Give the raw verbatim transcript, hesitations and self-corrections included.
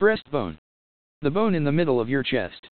Breastbone. The bone in the middle of your chest.